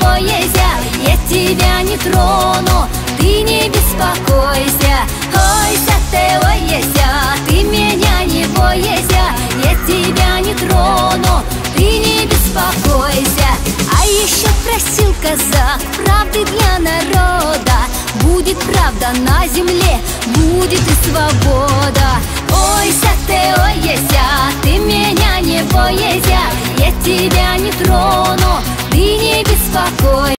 бойся, я тебя не трону, ты не беспокойся. Ойся ты, ойся, ты меня не бойся, я тебя не трону, ты не беспокойся. А еще просил казак правды для народа. Будет правда на земле, будет и свобода. Ойся ты, ойся, ты меня не бойся, я тебя не